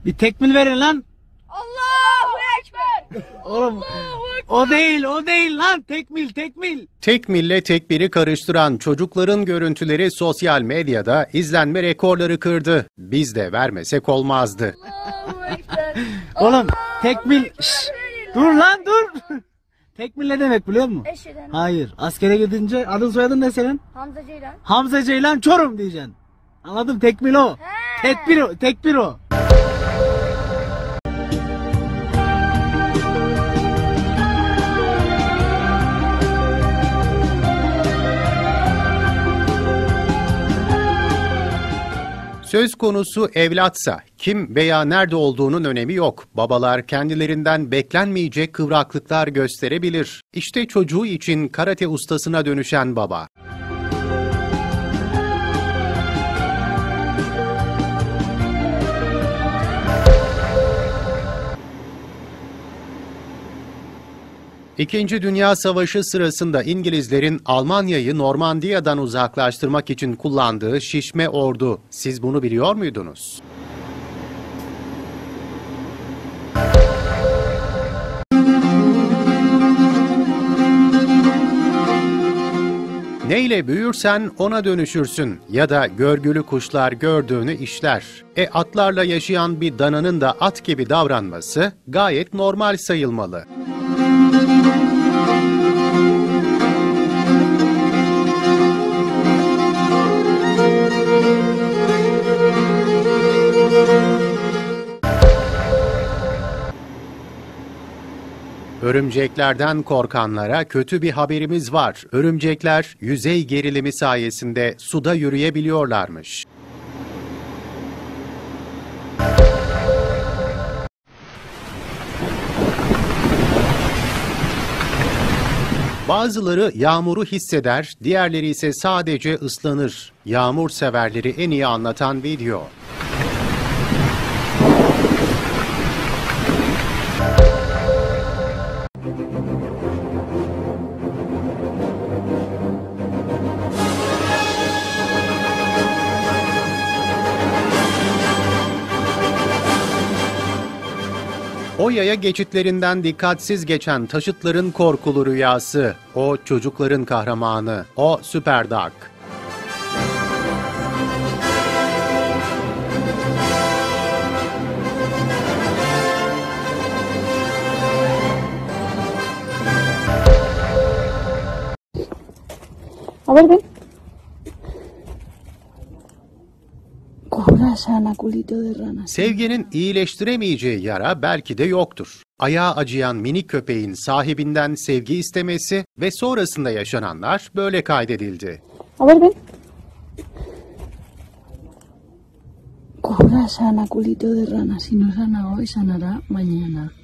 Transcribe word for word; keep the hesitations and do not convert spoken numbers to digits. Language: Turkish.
Bir tekmil verin lan. Allahu Ekber. Oğlum o değil o değil lan, tekmil tekmil. Tekmille tekbiri karıştıran çocukların görüntüleri sosyal medyada izlenme rekorları kırdı. Biz de vermesek olmazdı. Allahu Ekber. Oğlum tekmil. Şşş, dur lan dur. Tekmil ne demek biliyor musun? Eşeden. Hayır, askere gidince adın soyadın ne senin? Hamza Ceylan. Hamza Ceylan Çorum diyeceksin. Anladım, tekmil o. He. Tekbir o, tekbir o. Söz konusu evlatsa kim veya nerede olduğunun önemi yok. Babalar kendilerinden beklenmeyecek kıvraklıklar gösterebilir. İşte çocuğu için karate ustasına dönüşen baba. İkinci Dünya Savaşı sırasında İngilizlerin Almanya'yı Normandiya'dan uzaklaştırmak için kullandığı şişme ordu. Siz bunu biliyor muydunuz? Neyle büyürsen ona dönüşürsün ya da görgülü kuşlar gördüğünü işler. E atlarla yaşayan bir dananın da at gibi davranması gayet normal sayılmalı. Örümceklerden korkanlara kötü bir haberimiz var. Örümcekler yüzey gerilimi sayesinde suda yürüyebiliyorlarmış. Bazıları yağmuru hisseder, diğerleri ise sadece ıslanır. Yağmur severleri en iyi anlatan video. O yaya geçitlerinden dikkatsiz geçen taşıtların korkulu rüyası, o çocukların kahramanı, o Super Dog. A ver, ven. Cobra sana culito de rana. Sevginin iyileştiremeyeceği yara belki de yoktur. Ayağı acıyan minik köpeğin sahibinden sevgi istemesi ve sonrasında yaşananlar böyle kaydedildi. A ver, ven. Cobra sana culito de rana. Si no sana hoy, sanará mañana.